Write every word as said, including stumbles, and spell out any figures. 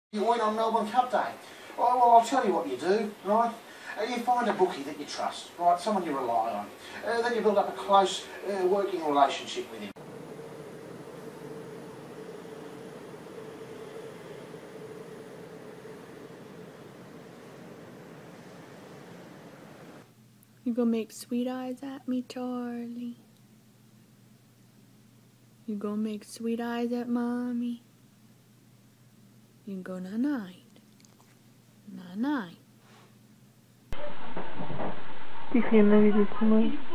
You went on Melbourne Cup Day. Oh, well, I'll tell you what you do, right? Uh, you find a bookie that you trust, right? Someone you rely on. Uh, then you build up a close uh, working relationship with him. You gonna make sweet eyes at me, Charlie? You gonna make sweet eyes at mommy? You go night-night. Night-night. Тихо, я ненавижу снимать.